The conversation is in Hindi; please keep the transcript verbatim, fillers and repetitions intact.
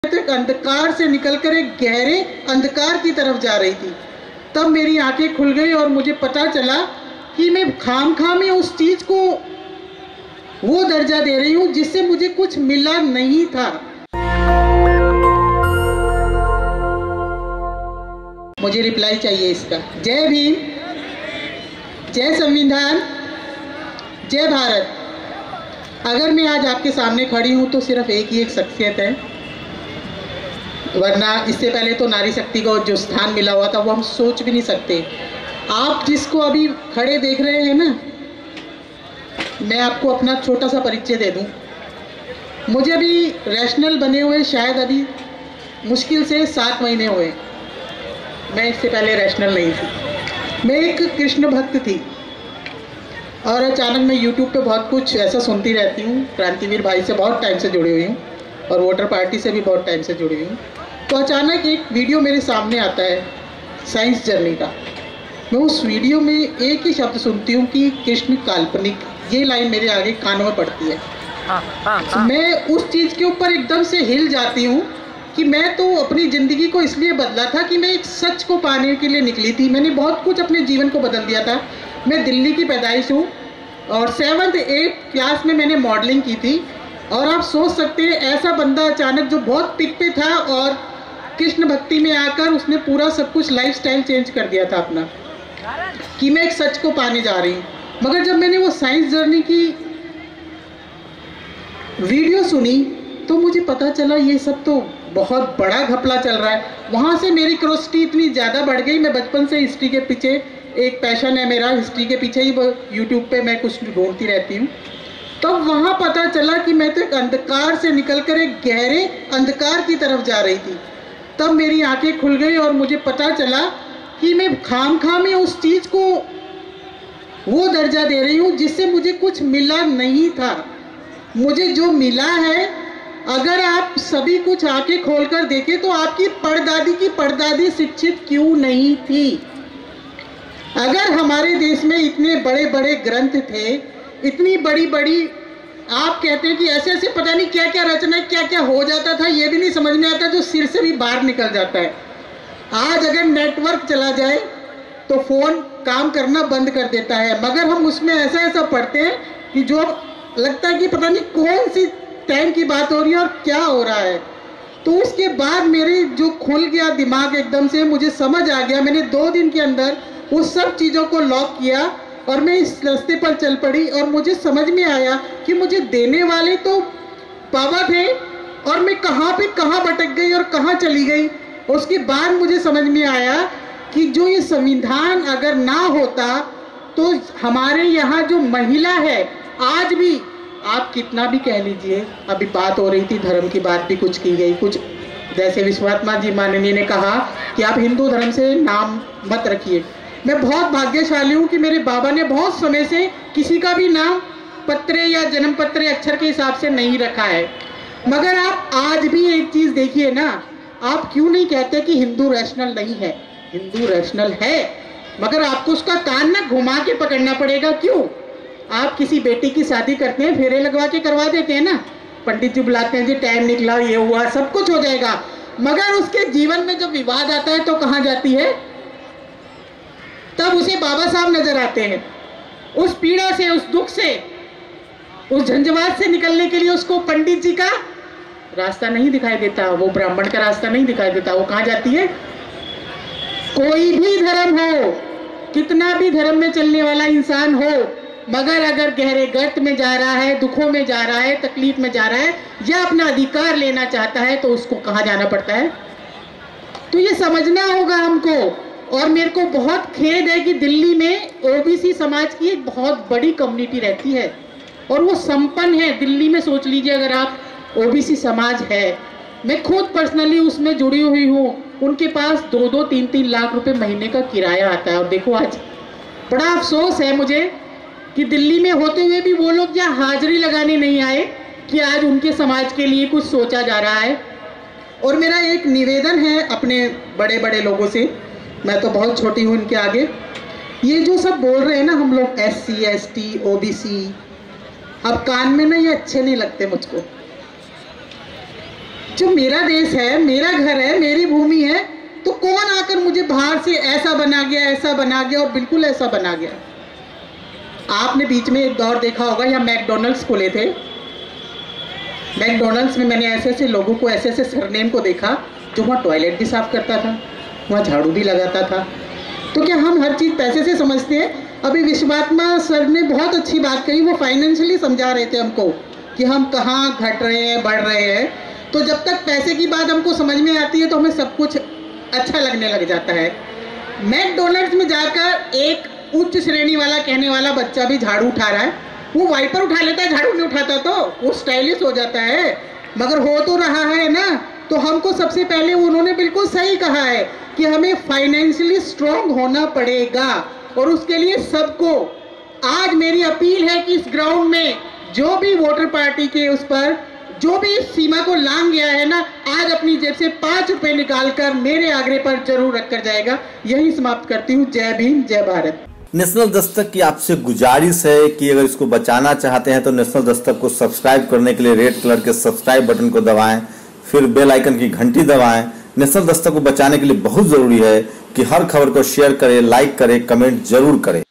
तो एक अंधकार से निकलकर एक गहरे अंधकार की तरफ जा रही थी। तब मेरी आंखें खुल गई और मुझे पता चला कि मैं खामखा में उस चीज को वो दर्जा दे रही हूँ जिससे मुझे कुछ मिला नहीं था। मुझे रिप्लाई चाहिए इसका। जय भीम, जय संविधान, जय भारत। अगर मैं आज आपके सामने खड़ी हूँ तो सिर्फ एक ही एक शख्सियत है, वरना इससे पहले तो नारी शक्ति को जो स्थान मिला हुआ था वो हम सोच भी नहीं सकते। आप जिसको अभी खड़े देख रहे हैं ना, मैं आपको अपना छोटा सा परिचय दे दूं। मुझे अभी रैशनल बने हुए शायद अभी मुश्किल से सात महीने हुए। मैं इससे पहले रैशनल नहीं थी। मैं एक कृष्ण भक्त थी और अचानक मैं यूट्यूब पे बहुत कुछ ऐसा सुनती रहती हूँ। क्रांतिवीर भाई से बहुत टाइम से जुड़ी हुई हूँ और वोटर पार्टी से भी बहुत टाइम से जुड़ी हुई हूँ। तो अचानक एक वीडियो मेरे सामने आता है साइंस जर्नी का। मैं उस वीडियो में एक ही शब्द सुनती हूँ कि कृष्ण काल्पनिक। ये लाइन मेरे आगे कानों में पड़ती है। हाँ, हाँ, हाँ। मैं उस चीज़ के ऊपर एकदम से हिल जाती हूँ कि मैं तो अपनी ज़िंदगी को इसलिए बदला था कि मैं एक सच को पाने के लिए निकली थी। मैंने बहुत कुछ अपने जीवन को बदल दिया था। मैं दिल्ली की पैदाइश हूँ और सेवन्थ एट्थ क्लास में मैंने मॉडलिंग की थी। और आप सोच सकते हैं ऐसा बंदा अचानक जो बहुत पिक पे था और कृष्ण भक्ति में आकर उसने पूरा सब कुछ लाइफस्टाइल चेंज कर दिया था अपना, कि मैं एक सच को पाने जा रही हूँ। मगर जब मैंने वो साइंस जर्नी की वीडियो सुनी तो मुझे पता चला ये सब तो बहुत बड़ा घपला चल रहा है। वहाँ से मेरी क्यूरियोसिटी इतनी ज़्यादा बढ़ गई। मैं बचपन से हिस्ट्री के पीछे, एक पैशन है मेरा, हिस्ट्री के पीछे ही यूट्यूब पे मैं कुछ ढूंढती रहती हूँ। तब तो वहाँ पता चला कि मैं तो एक अंधकार से निकलकर एक गहरे अंधकार की तरफ जा रही थी। तब मेरी आंखें खुल गई और मुझे पता चला कि मैं खामखा में उस चीज़ को वो दर्जा दे रही हूँ जिससे मुझे कुछ मिला नहीं था। मुझे जो मिला है, अगर आप सभी कुछ आंखें खोलकर देखें तो आपकी परदादी की परदादी शिक्षित क्यों नहीं थी। अगर हमारे देश में इतने बड़े बड़े ग्रंथ थे, इतनी बड़ी बड़ी, आप कहते हैं कि ऐसे ऐसे पता नहीं क्या क्या रचना, क्या क्या हो जाता था, ये भी नहीं समझ में आता, जो सिर से भी बाहर निकल जाता है। आज अगर नेटवर्क चला जाए तो फ़ोन काम करना बंद कर देता है, मगर हम उसमें ऐसा ऐसा पढ़ते हैं कि जो लगता है कि पता नहीं कौन सी टाइम की बात हो रही है और क्या हो रहा है। तो उसके बाद मेरे जो खुल गया दिमाग एकदम से, मुझे समझ आ गया। मैंने दो दिन के अंदर उस सब चीज़ों को लॉक किया और मैं इस रास्ते पर चल पड़ी और मुझे समझ में आया कि मुझे देने वाले तो बाबा थे और मैं कहाँ पे कहाँ भटक गई और कहाँ चली गई। उसके बाद मुझे समझ में आया कि जो ये संविधान अगर ना होता तो हमारे यहाँ जो महिला है, आज भी आप कितना भी कह लीजिए, अभी बात हो रही थी धर्म की, बात भी कुछ की गई, कुछ जैसे विश्वात्मा जी माननीय ने कहा कि आप हिंदू धर्म से नाम मत रखिए। मैं बहुत भाग्यशाली हूँ कि मेरे बाबा ने बहुत समय से किसी का भी नाम पत्रे या जन्म पत्रे अक्षर के हिसाब से नहीं रखा है। मगर आप आज भी एक चीज़ देखिए ना, आप क्यों नहीं कहते कि हिंदू रैशनल नहीं है? हिंदू रैशनल है, मगर आपको उसका कान ना घुमा के पकड़ना पड़ेगा। क्यों? आप किसी बेटी की शादी करते हैं, फेरे लगवा के करवा देते हैं ना, पंडित जी बुलाते हैं, जी टाइम निकला, ये हुआ, सब कुछ हो जाएगा। मगर उसके जीवन में जब विवाद आता है तो कहाँ जाती है? तब उसे बाबा साहब नजर आते हैं। उस पीड़ा से, उस दुख से, उस झंझावात से निकलने के लिए उसको पंडित जी का रास्ता नहीं दिखाई देता, वो ब्राह्मण का रास्ता नहीं दिखाई देता। वो कहाँ जाती है? कोई भी धर्म हो, कितना भी धर्म में चलने वाला इंसान हो, मगर अगर गहरे गर्त में जा रहा है, दुखों में जा रहा है, तकलीफ में जा रहा है, या अपना अधिकार लेना चाहता है, तो उसको कहाँ जाना पड़ता है? तो ये समझना होगा हमको। और मेरे को बहुत खेद है कि दिल्ली में ओबीसी समाज की एक बहुत बड़ी कम्युनिटी रहती है और वो संपन्न है। दिल्ली में सोच लीजिए, अगर आप ओबीसी समाज है, मैं खुद पर्सनली उसमें जुड़ी हुई हूँ, उनके पास दो दो तीन तीन लाख रुपए महीने का किराया आता है। और देखो, आज बड़ा अफसोस है मुझे कि दिल्ली में होते हुए भी वो लोग यहाँ हाजिरी लगाने नहीं आए कि आज उनके समाज के लिए कुछ सोचा जा रहा है। और मेरा एक निवेदन है अपने बड़े बड़े लोगों से, मैं तो बहुत छोटी हूँ इनके आगे, ये जो सब बोल रहे हैं ना हम लोग S C S T O B C, अब कान में ना ये अच्छे नहीं लगते मुझको। जब मेरा देश है, मेरा घर है, मेरी भूमि है, तो कौन आकर मुझे बाहर से ऐसा बना गया, ऐसा बना गया, और बिल्कुल ऐसा बना गया। आपने बीच में एक दौर देखा होगा, यहाँ मैकडोनल्ड्स खुले थे। मैकडोनल्ड्स में मैंने ऐसे ऐसे लोगों को, ऐसे ऐसे सरनेम को देखा जो वहाँ टॉयलेट भी साफ करता था, वहाँ झाड़ू भी लगाता था। तो क्या हम हर चीज़ पैसे से समझते हैं? अभी विश्वात्मा सर ने बहुत अच्छी बात कही, वो फाइनेंशियली समझा रहे थे हमको कि हम कहाँ घट रहे हैं, बढ़ रहे हैं। तो जब तक पैसे की बात हमको समझ में आती है तो हमें सब कुछ अच्छा लगने लग जाता है। मैकडोनल्ड्स में जाकर एक उच्च श्रेणी वाला कहने वाला बच्चा भी झाड़ू उठा रहा है, वो वाइपर उठा लेता है, झाड़ू नहीं उठाता, तो वो स्टाइलिश हो जाता है, मगर हो तो रहा है ना। तो हमको सबसे पहले उन्होंने बिल्कुल सही कहा है कि हमें फाइनेंशियली स्ट्रांग होना पड़ेगा, और उसके लिए सबको आज मेरी अपील है कि इस ग्राउंड में जो भी वोटर पार्टी के उस पर जो भी इस सीमा को लांग गया है ना, आज अपनी जेब से पाँच रुपए निकालकर मेरे आग्रह पर जरूर रखकर जाएगा। यही समाप्त करती हूँ। जय भीम, जय भारत। नेशनल दस्तक की आपसे गुजारिश है कि अगर इसको बचाना चाहते हैं तो नेशनल दस्तक को सब्सक्राइब करने के लिए रेड कलर के सब्सक्राइब बटन को दबाएं, फिर बेल आइकन की घंटी दबाएं। नेशनल दस्तक को बचाने के लिए बहुत जरूरी है कि हर खबर को शेयर करें, लाइक करें, कमेंट जरूर करें।